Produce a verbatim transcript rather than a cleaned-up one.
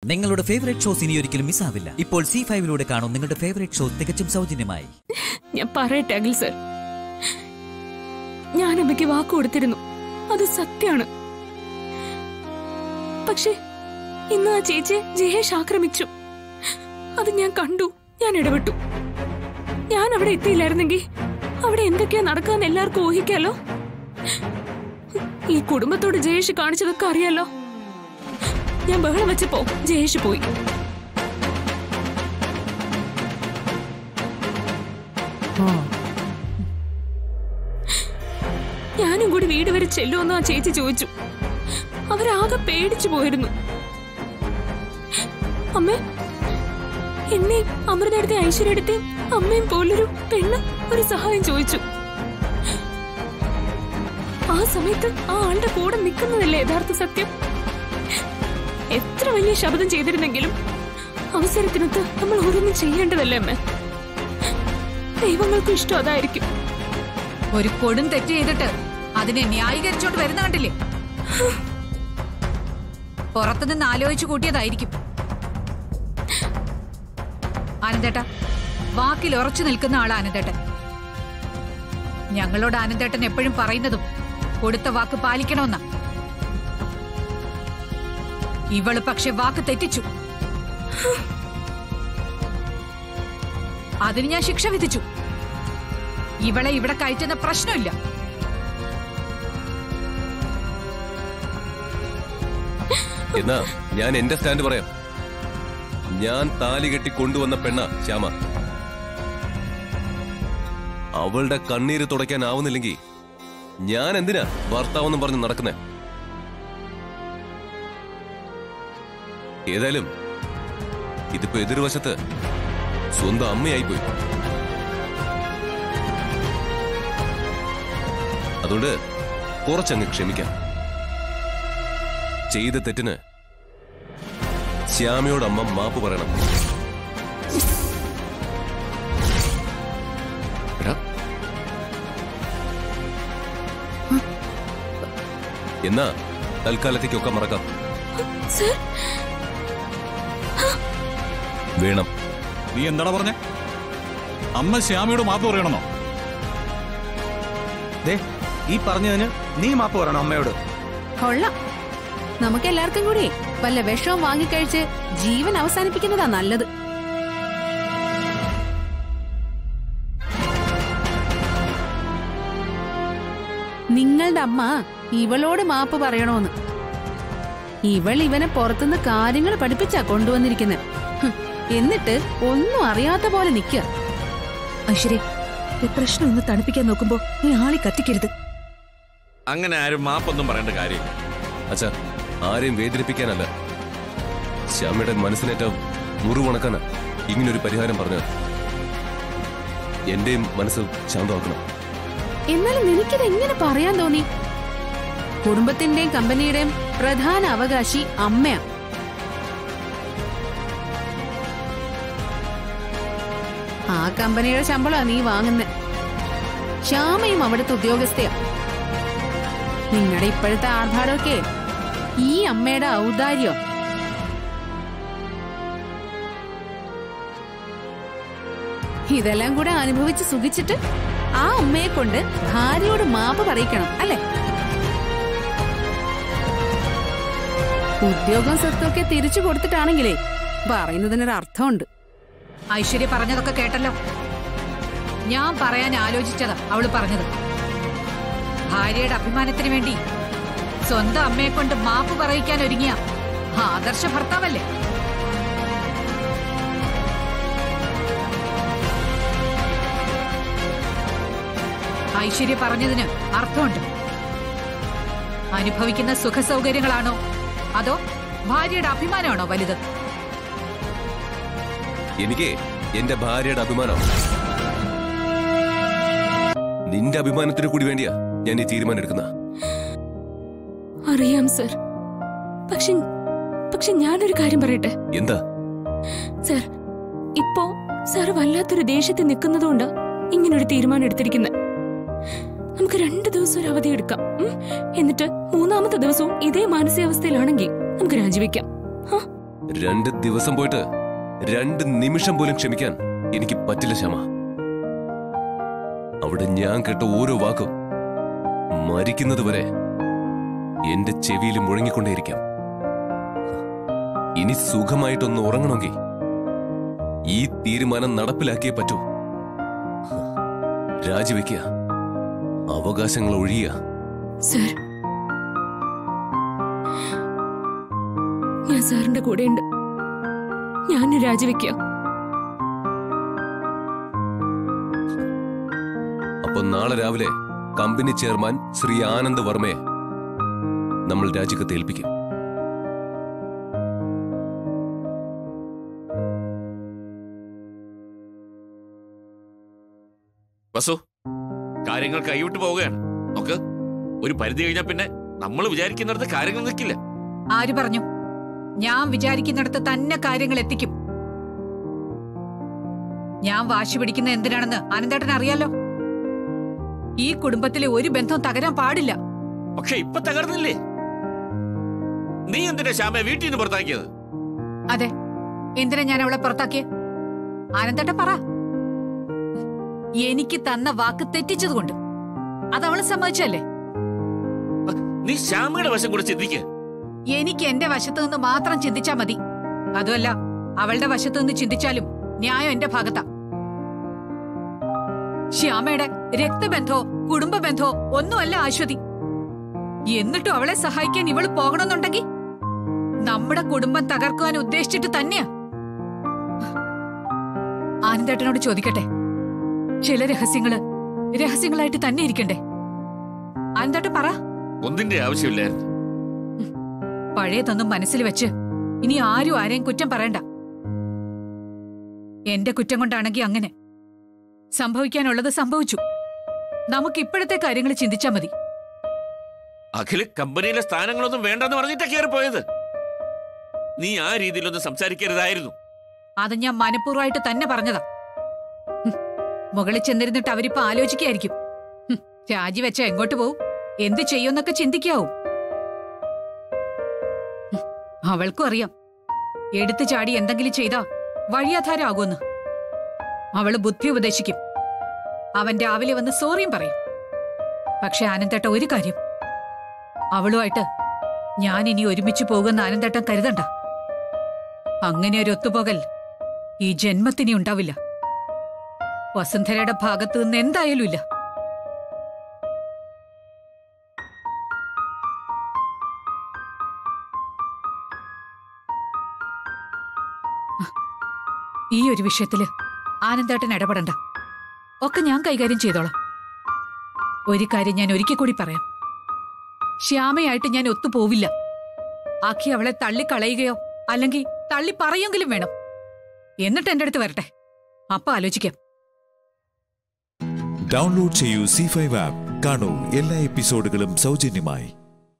നിങ്ങളുടെ favourite shows ഇനി ഒരിക്കലും മിസ്സാവില്ല. ഇപ്പോൾ സി ഫൈവിലൂടെ കാണും നിങ്ങളുടെ ഫേവറേറ്റ് ഷോ തികച്ചും സൗജന്യമായി. ഞാൻ പറയട്ടെ അഖിൽ സർ, ഞാൻ അമ്മയ്ക്ക് വാക്ക് കൊടുത്തിരുന്നു, അത് സത്യമാണ്. പക്ഷേ ഇന്ന് ആ ചേച്ചിയെ ജയേഷ് ആക്രമിച്ചു. അത് ഞാൻ കണ്ടു, ഞാൻ ഇടപെട്ടു. ഞാൻ അവിടെ എത്തിയില്ലായിരുന്നെങ്കിൽ അവിടെ എന്തൊക്കെയാ നടക്കാന്ന് എല്ലാവർക്കും ഊഹിക്കാലോ. ഈ കുടുംബത്തോട് ജയേഷ് കാണിച്ചതൊക്കെ അറിയാലോ. ഞാൻ ബഹളം വെച്ചപ്പോ ജയേഷ് പോയി. ഞാനും കൂടി വീട് വരെ ചെല്ലുമെന്ന് ആ ചേച്ചി ചോദിച്ചു. അവരാകെ പേടിച്ചു പോയിരുന്നു. അമ്മ എന്നെയും അമൃതയുടെ ഐശ്വര്യയുടെ അമ്മയും പോലൊരു പെണ്ണ് ഒരു സഹായം ചോദിച്ചു. ആ സമയത്ത് ആ ആളുടെ കൂടെ നിൽക്കുന്നതല്ലേ യഥാർത്ഥ സത്യം. എത്ര വലിയ ശബ്ദം ചെയ്തിരുന്നെങ്കിലും അവസരത്തിനൊത്ത് നമ്മൾ ഓരോന്നും ചെയ്യേണ്ടതല്ലേ അമ്മ. ദൈവങ്ങൾക്കും ഇഷ്ടം അതായിരിക്കും. ഒരു കൊടും തെറ്റ് ചെയ്തിട്ട് അതിനെ ന്യായീകരിച്ചോട്ട് വരുന്ന കണ്ടില്ലേ? പുറത്തുനിന്ന് ആലോചിച്ചു കൂട്ടിയതായിരിക്കും. ആനന്ദേട്ട, വാക്കിൽ ഉറച്ചു നിൽക്കുന്ന ആളാ ആനന്ദേട്ടൻ. ഞങ്ങളോട് ആനന്ദേട്ടൻ എപ്പോഴും പറയുന്നതും കൊടുത്ത വാക്ക് പാലിക്കണമെന്നാ. ഇവള് പക്ഷെ വാക്ക് തെറ്റിച്ചു. അതിന് ഞാൻ ശിക്ഷ വിധിച്ചു. ഇവളെ ഇവിടെ കയറ്റുന്ന പ്രശ്നമില്ല. എന്നാ ഞാൻ എന്റെ സ്റ്റാൻഡ് പറയാം. ഞാൻ താലി കെട്ടി കൊണ്ടുവന്ന പെണ്ണ ശ്യാമ. അവളുടെ കണ്ണീര് തുടയ്ക്കാനാവുന്നില്ലെങ്കിൽ ഞാൻ എന്തിനാ ഭർത്താവെന്നും പറഞ്ഞ് നടക്കുന്നേ? ഏതായാലും ഇതിപ്പോ എതിർവശത്ത് സ്വന്തം അമ്മയായിപ്പോയി. അതുകൊണ്ട് കുറച്ചങ്ങ് ക്ഷമിക്കാം. ചെയ്ത തെറ്റിന് ശ്യാമയോട് അമ്മ മാപ്പ് പറയണം. എന്നാ തൽക്കാലത്തേക്കൊക്കെ മറക്കാം. വേണം. നീ എന്താടാ പറഞ്ഞേ? അമ്മ ശ്യാമയോട് മാപ്പ് പറയണമെന്നോ? ഈ പറഞ്ഞതിന് നീ മാപ്പ് പറയണം അമ്മയോട്. കൊള്ളാം. നമുക്ക് എല്ലാവർക്കും കൂടി വല്ല വിഷവും വാങ്ങിക്കഴിച്ച് ജീവൻ അവസാനിപ്പിക്കുന്നതാ നല്ലത്. നിങ്ങളുടെ അമ്മ ഇവളോട് മാപ്പ് പറയണോന്ന്. ഇവൾ ഇവനെ പുറത്തുനിന്ന് കാര്യങ്ങൾ പഠിപ്പിച്ചാ കൊണ്ടുവന്നിരിക്കുന്നത്. എന്നിട്ട് ഒന്നും അറിയാത്ത പോലെ നിക്ക. ഐശ്വര്യ, പ്രശ്നം ഒന്ന് തണുപ്പിക്കാൻ നോക്കുമ്പോ നീ ആളി കത്തിക്കരുത്. അങ്ങനെ ആരും മാപ്പൊന്നും പറയേണ്ട കാര്യമില്ല. അച്ഛാ, ആരെയും വേദനിപ്പിക്കാനല്ല, ശ്യാമയുടെ മനസ്സിനേറ്റ മുറിവുണക്കാനാ ഇങ്ങനൊരു പരിഹാരം പറഞ്ഞത്. എന്റെയും മനസ്സ് ശാന്തമാക്കണം. എന്നാലും നിനക്കിത് എങ്ങനെ പറയാൻ തോന്നി? കുടുംബത്തിന്റെയും കമ്പനിയുടെയും പ്രധാന അവകാശി അമ്മയാ. ആ കമ്പനിയുടെ ശമ്പളാ നീ വാങ്ങുന്ന. ശ്യാമയും അവിടുത്തെ ഉദ്യോഗസ്ഥയാ. നിങ്ങളുടെ ഇപ്പോഴത്തെ ആർഭാടമൊക്കെ ഈ അമ്മയുടെ ഔദാര്യം. ഇതെല്ലാം കൂടെ അനുഭവിച്ച് സുഖിച്ചിട്ട് ആ അമ്മയെ കൊണ്ട് ഭാര്യയോട് മാപ്പ് പറയിക്കണം അല്ലേ? ഉദ്യോഗം സ്വത്തൊക്കെ തിരിച്ചു കൊടുത്തിട്ടാണെങ്കിലേ പറയുന്നതിനൊരു അർത്ഥമുണ്ട്. ഐശ്വര്യ പറഞ്ഞതൊക്കെ കേട്ടല്ലോ. ഞാൻ പറയാൻ ആലോചിച്ചതാ അവള് പറഞ്ഞത്. ഭാര്യയുടെ അഭിമാനത്തിന് വേണ്ടി സ്വന്തം അമ്മയെ കൊണ്ട് മാപ്പ് പറയിക്കാൻ ഒരുങ്ങിയ ആദർശ ഭർത്താവല്ലേ? ഐശ്വര്യ പറഞ്ഞതിന് അർത്ഥമുണ്ട്. അനുഭവിക്കുന്ന സുഖ സൗകര്യങ്ങളാണോ അതോ ഭാര്യയുടെ അഭിമാനമാണോ വലുത്? എനിക്ക് എന്റെ ഭാര്യയുടെ അഭിമാനം. നിന്റെ അഭിമാനത്തിന് കൂടി വേണ്ടിയാ ഞാൻ ഈ തീരുമാനം എടുക്കുന്ന. അറിയാം സർ. പക്ഷെ പക്ഷെ ഞാനൊരു കാര്യം പറയട്ടെ. എന്താ സർ? ഇപ്പോ സർ വല്ലാത്തൊരു ദേഷ്യത്തിൽ നിൽക്കുന്നതുകൊണ്ട് ഇങ്ങനൊരു തീരുമാനം എടുത്തിരിക്കുന്നത്. നമുക്ക് രണ്ടു ദിവസം ഒരു അവധി എടുക്കാം. എന്നിട്ട് മൂന്നാമത്തെ ദിവസവും ഇതേ മാനസികാവസ്ഥയിലാണെങ്കിൽ നമുക്ക് രാജിവെക്കാം. രണ്ട് ദിവസം പോയിട്ട് രണ്ട് നിമിഷം പോലും ക്ഷമിക്കാൻ എനിക്ക് പറ്റില്ല ശ്യാമ. അവിടെ ഞാൻ കേട്ട ഓരോ വാക്കും മരിക്കുന്നത് വരെ എന്റെ ചെവിയിൽ മുഴങ്ങിക്കൊണ്ടേയിരിക്കാം. ഇനി സുഖമായിട്ടൊന്ന് ഉറങ്ങണമെങ്കിൽ ഈ തീരുമാനം നടപ്പിലാക്കിയേ പറ്റൂ. രാജിവെക്കുക, അവകാശങ്ങൾ ഒഴിയുക. സർ, ഞാൻ സാറിന്റെ കൂടെയുണ്ട്. ഞാൻ രാജിവെക്കാം. അപ്പൊ നാളെ രാവിലെ കമ്പനി ചെയർമാൻ ശ്രീ ആനന്ദ് വർമ്മയെ നമ്മൾ രാജിക്കത്ത് ഏൽപ്പിക്കും. വസു, കാര്യങ്ങൾ കൈവിട്ടു പോവുകയാണ്. നോക്ക്, ഒരു പരിധി കഴിഞ്ഞാൽ പിന്നെ നമ്മൾ വിചാരിക്കുന്നിടത്ത് കാര്യങ്ങൾ നിൽക്കില്ല. ആര് പറഞ്ഞു? ഞാൻ വിചാരിക്കുന്നിടത്ത് തന്നെ കാര്യങ്ങൾ എത്തിക്കും. ഞാൻ വാശി പിടിക്കുന്ന എന്തിനാണെന്ന് ആനന്ദേട്ടൻ അറിയാലോ. ഈ കുടുംബത്തിലെ ഒരു ബന്ധവും തകരാൻ പാടില്ല. പക്ഷെ ഇപ്പൊ തകർന്നില്ലേ? നീ എന്തിനാ ശ്യാമയെ വീട്ടിൽ നിന്ന് പുറത്താക്കിയത്? അതെ, എന്തിനാ ഞാൻ അവളെ പുറത്താക്കിയ? ആനന്ദേട്ടൻ പറ. എനിക്ക് തന്ന വാക്ക് തെറ്റിച്ചതുകൊണ്ട്. അതവള് സമ്മതിച്ചല്ലേ? നീ ശ്യാമയുടെ വശം കൂടെ ചിന്തിക്ക്. എനിക്ക് എന്റെ വശത്തു നിന്ന് മാത്രം ചിന്തിച്ചാ മതി. അതുമല്ല, അവളുടെ വശത്തു നിന്ന് ചിന്തിച്ചാലും ന്യായം എന്റെ ഭാഗത്താ. ശ്യാമയുടെ രക്തബന്ധോ കുടുംബ ബന്ധോ ഒന്നുമല്ല അശ്വതി. എന്നിട്ടും അവളെ സഹായിക്കാൻ ഇവള് പോകണമെന്നുണ്ടെങ്കിൽ നമ്മുടെ കുടുംബം തകർക്കുവാൻ ഉദ്ദേശിച്ചിട്ട് തന്നെയാ. ആനന്ദേട്ടനോട് ചോദിക്കട്ടെ, ചില രഹസ്യങ്ങള് രഹസ്യങ്ങളായിട്ട് തന്നെ ഇരിക്കണ്ടേ? ആനന്ദേട്ടൻ പറ. ഒന്നിന്റെ ആവശ്യമില്ലായിരുന്നു. പഴയതൊന്നും മനസ്സിൽ വെച്ച് ഇനി ആരും ആരെയും കുറ്റം പറയണ്ട. എന്റെ കുറ്റം കൊണ്ടാണെങ്കിൽ അങ്ങനെ സംഭവിക്കാനുള്ളത് സംഭവിച്ചു. നമുക്ക് ഇപ്പോഴത്തെ കാര്യങ്ങൾ ചിന്തിച്ചാ മതി. അഖില് കമ്പനിയിലെ സ്ഥാനങ്ങളൊന്നും വേണ്ടെന്ന് പറഞ്ഞിട്ടാ കയറി പോയത്. നീ ആ രീതിയിലൊന്നും സംസാരിക്കരുതായിരുന്നു. അത് ഞാൻ മനഃപൂർവ്വമായിട്ട് തന്നെ പറഞ്ഞതാ. മുകളിൽ ചെന്നിരുന്നിട്ട് അവരിപ്പോ ആലോചിക്കായിരിക്കും, രാജിവെച്ച എങ്ങോട്ട് പോവും, എന്ത് ചെയ്യുമെന്നൊക്കെ ചിന്തിക്കാവും. അവൾക്കും അറിയാം എടുത്തു ചാടി എന്തെങ്കിലും ചെയ്താ വഴിയാധാരമാകുമെന്ന്. അവള് ബുദ്ധി ഉപദേശിക്കും. അവൻ രാവിലെ വന്ന് സോറിയും പറയും. പക്ഷെ ആനന്ദേട്ട ഒരു കാര്യം, അവളുമായിട്ട് ഞാൻ ഇനി ഒരുമിച്ച് പോകുന്ന ആനന്ദേട്ടൻ കരുതണ്ട. അങ്ങനെ ഒരു ഒത്തുപോകൽ ഈ ജന്മത്തിനി ഉണ്ടാവില്ല. വസുന്ധരയുടെ ഭാഗത്തു നിന്ന് എന്തായാലും ഇല്ല. ഈ ഒരു വിഷയത്തില് ആനന്ദേട്ടൻ ഇടപെടണ്ട. ഒക്കെ ഞാൻ കൈകാര്യം ചെയ്തോളാം. ഒരു കാര്യം ഞാൻ ഒരിക്കൽ കൂടി പറയാം. ശ്യാമയായിട്ട് ഞാൻ ഒത്തുപോവില്ല. ആക്കി അവളെ തള്ളിക്കളയുകയോ അല്ലെങ്കിൽ തള്ളി പറയുമെങ്കിലും വേണം. എന്നിട്ട് എന്റെ അടുത്ത് വരട്ടെ, അപ്പൊ ആലോചിക്കാം. ഡൗൺലോഡ് ചെയ്യൂ സി ഫൈവ് ആപ്പ്. കാണൂ എല്ലാ എപ്പിസോഡുകളും സൗജന്യമായി.